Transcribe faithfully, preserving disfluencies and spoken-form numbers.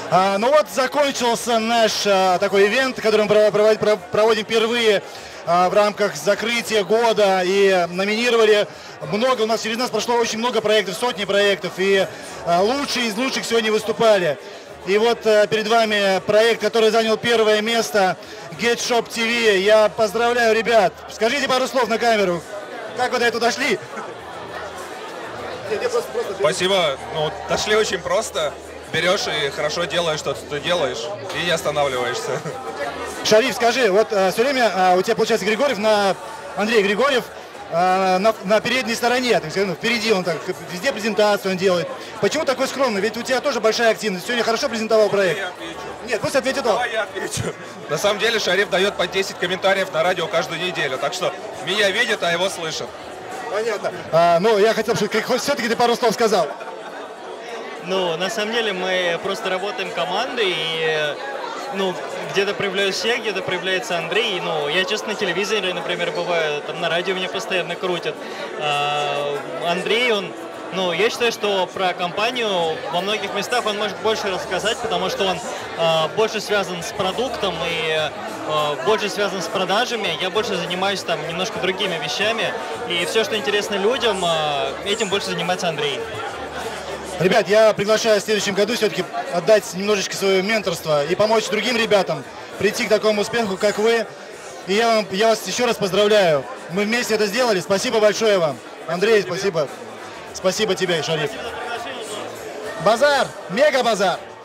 А, ну вот закончился наш а, такой ивент, который мы проводим, проводим впервые а, в рамках закрытия года, и номинировали много, у нас через нас прошло очень много проектов, сотни проектов, и а, лучшие из лучших сегодня выступали. И вот а, перед вами проект, который занял первое место, GetShop ти ви. Я поздравляю ребят. Скажите пару слов на камеру. Как вы до этого дошли? Спасибо. Ну, дошли очень просто. Берешь и хорошо делаешь то, что ты делаешь, и не останавливаешься. Шариф, скажи, вот а, все время а, у тебя получается Григорьев, на Андрей Григорьев а, на, на передней стороне, так сказать, ну, впереди он так, везде презентацию он делает. Почему такой скромный? Ведь у тебя тоже большая активность. Сегодня хорошо презентовал проект. Я отвечу. Нет, пусть ответит он. Давай я отвечу. На самом деле Шариф дает по десять комментариев на радио каждую неделю, так что меня видят, а его слышат. Понятно. А, ну, я хотел, чтобы все-таки ты пару слов сказал. Ну, на самом деле мы просто работаем командой, и ну, где-то проявляюсь я, где-то проявляется Андрей. Ну, я, честно, на телевизоре, например, бываю, там на радио меня постоянно крутят. А, Андрей, он, ну, я считаю, что про компанию во многих местах он может больше рассказать, потому что он а, больше связан с продуктом и а, больше связан с продажами. Я больше занимаюсь там немножко другими вещами, и все, что интересно людям, а, этим больше занимается Андрей. Ребят, я приглашаю в следующем году все-таки отдать немножечко свое менторство и помочь другим ребятам прийти к такому успеху, как вы. И я, вам, я вас еще раз поздравляю. Мы вместе это сделали. Спасибо большое вам. Андрей, спасибо. Спасибо тебе, Шариф. Базар! Мега базар!